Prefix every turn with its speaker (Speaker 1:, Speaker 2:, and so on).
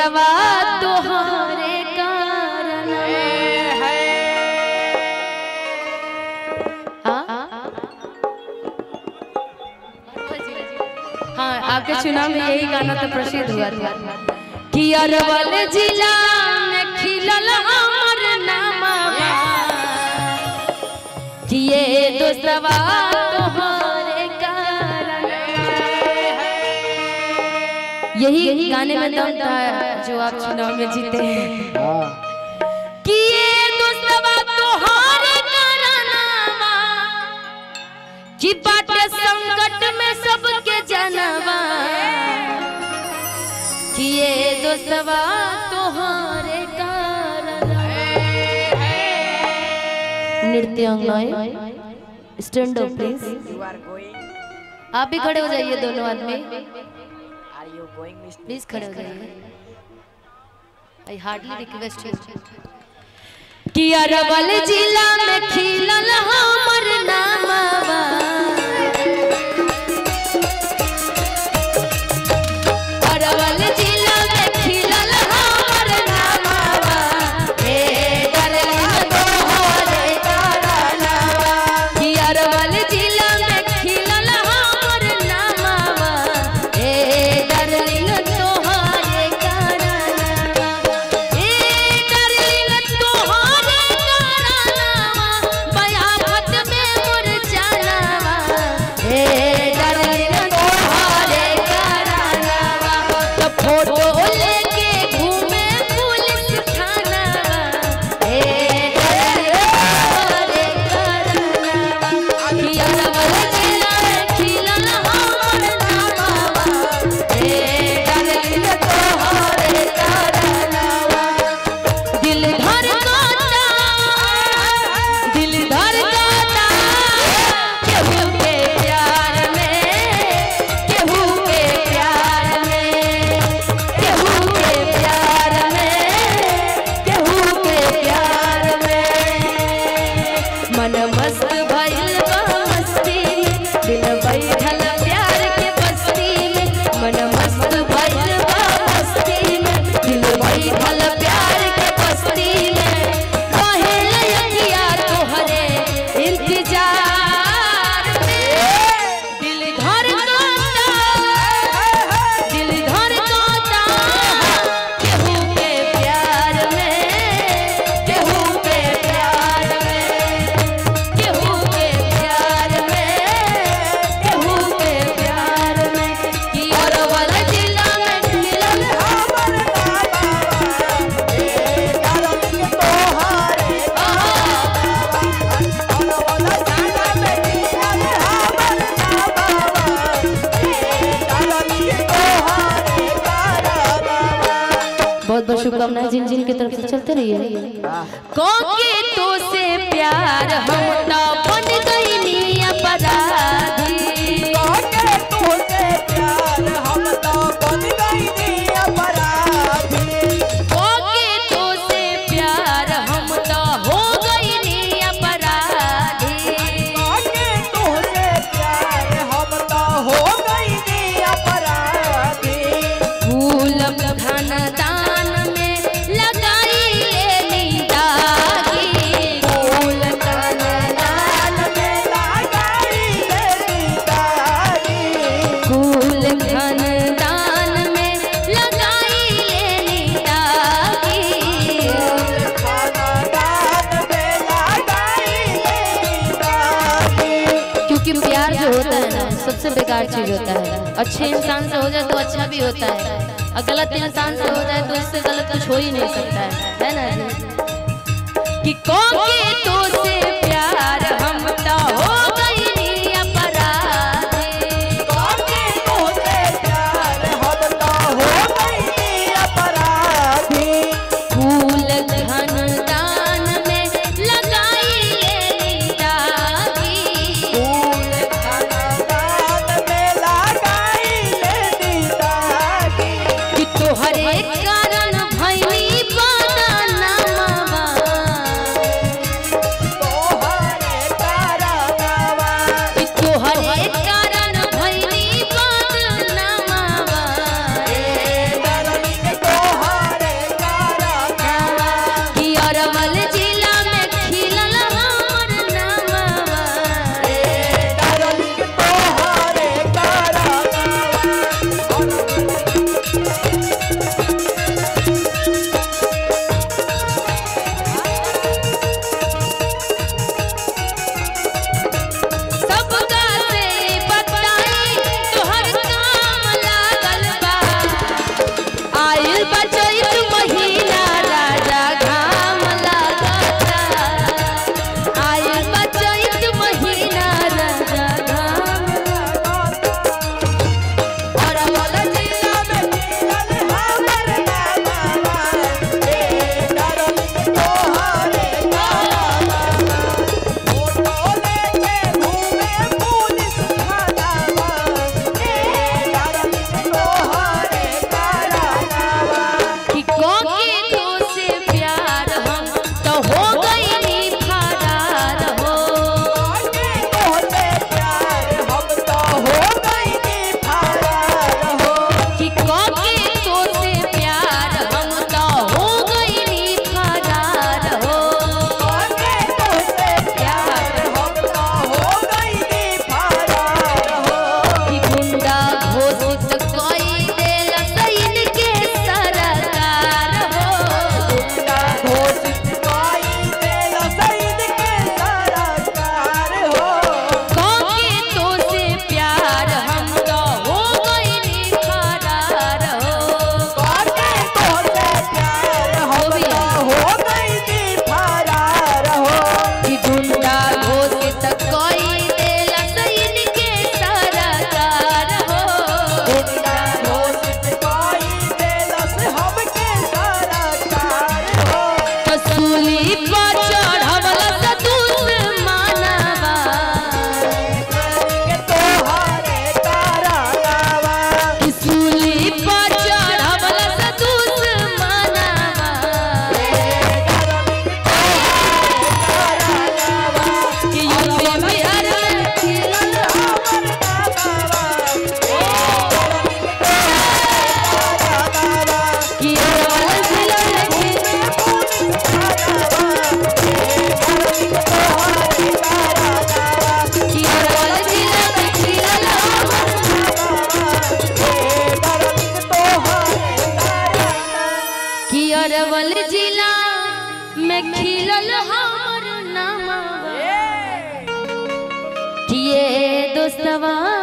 Speaker 1: दोस्तवा तोहरे कारण हाँ आपके चुनाव में यही गाना तो प्रसिद्ध हुआ था कि अरवल जिला में खिलल हमर नामा कि ये दोस्तवा तोहरे कारण। यही गाने में दम था जो आप चुनाव में जीते हैं कि ये दोस्तवा तोहरे कारण कि बाटे संकट में सबके जनवा कि ये दोस्तवा तोहरे कारण। नृत्य अंगनाएं स्टैंड अप प्लीज। आप भी खड़े हो जाइए दोनों आदमी प्लीज खड़े हो जाइए। आई हार्डली रिक्वेस्ट यू कि अरवल जिला में खिलल हमर नामवा अरवल जिला में खिलल हमर नामवा हे डरलिंग तोहरे कारणवा कि अरवल जिला में खिलल हमर नामवा हे डरलिंग तोहरे कारणवा हे डरलिंग तोहरे कारणवा बयाफत में मोर जानवा हे डरलिंग तोहरे कारणवा तो फोटो लेके घूमे पुलिस थाना हे डरलिंग तोहरे कारणवा कि अरवल जिला में खिलल हमर नामवा हे डरलिंग तोहरे कारणवा। दिल धड़कता केहू के प्यार में केहू के प्यार में केहू के प्यार में केहू के प्यार में मन मस्त भइल बा मस्ती में दिल बैठल प्यार के बस्ती में मन मस्त भइल बा मस्ती में दिल बैठल प्यार के बस्ती में काहे लयकिया तोहरे इंतजार में दिल धड़कता केहू के प्यार में केहू के प्यार में केहू के प्यार में केहू के प्यार में कि अरवल जिला में खिलल हमर बहुत बहुत शुभकामनाएं जिन जिन की तरफ से चलते रहिए। कोके तो से प्यार हम तो बन गईनी अपराधी
Speaker 2: कोके तो से प्यार हम तो बन गईनी अपराधी
Speaker 1: कोके तो से प्यार हम तो हो गईनी अपराधी
Speaker 2: कोके तो से प्यार हम तो हो गईनी अपराधी
Speaker 1: फूल खानदान में लगाई लेनी दागी फूल
Speaker 2: खानदान में लगाई लेनी दागी
Speaker 1: फूल खानदान में लगाई लेनी दागी
Speaker 2: खानदान में लगाई लेनी दागी।
Speaker 1: क्योंकि प्यार जो होता है ना सबसे बेकार चीज होता है। अच्छे इंसान से हो जाए तो अच्छा भी होता है और गलत इंसान से हो जाए तो इससे गलत कुछ हो ही नहीं सकता है ना जी? कि कोके तो से प्यार हम तो हो गईनी अपराधी
Speaker 2: कोके तो से प्यार हम तो हो गईनी अपराधी
Speaker 1: फूल खानदान में लगाई लेनी दागी
Speaker 2: फूल खानदान में लगाई लेनी दागी
Speaker 1: कि तोहरे कारण भइली बदनामवा अरवल जिला में खिलल हमर नामा किए दोस्तवा